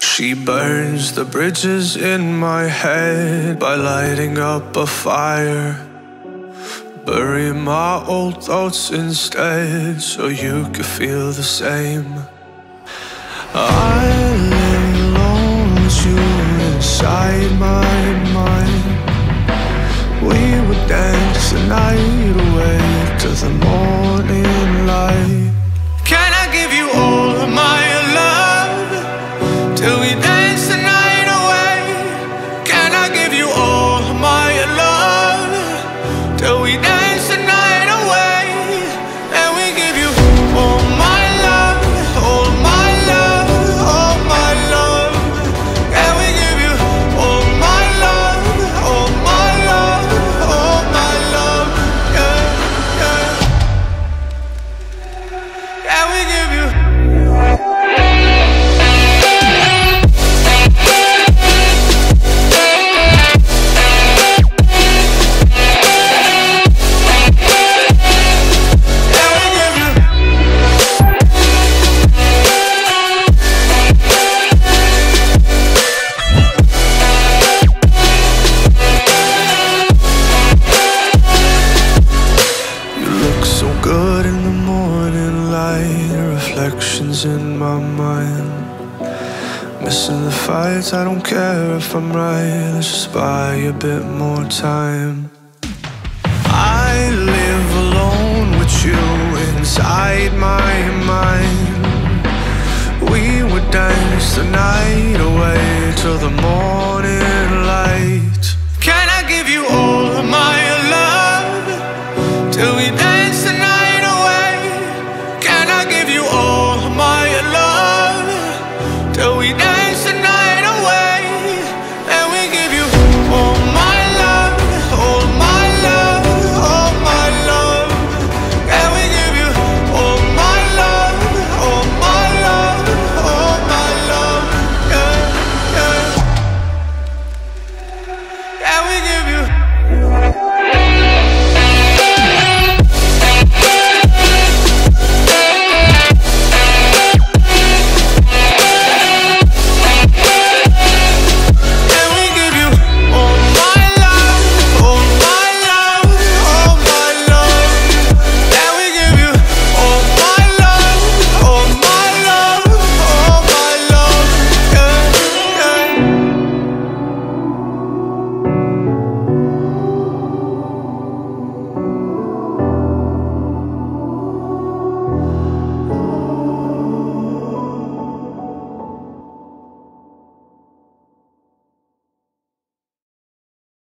She burns the bridges in my head by lighting up a fire. Bury my old thoughts instead so you could feel the same. I live alone with you inside my mind. We would dance the night away to the morning light. Can I give you all of my love till we dance the night away? Can I give you all of my love till we dance the night away? And we give you all my love, all my love, all my love. And we give you all my love, all my love, all my love. Yeah, yeah. And we give you. Reflections in my mind. Missing the fights, I don't care if I'm right. Let's just buy a bit more time. I live alone with you inside my mind. We would dance the night away till the morning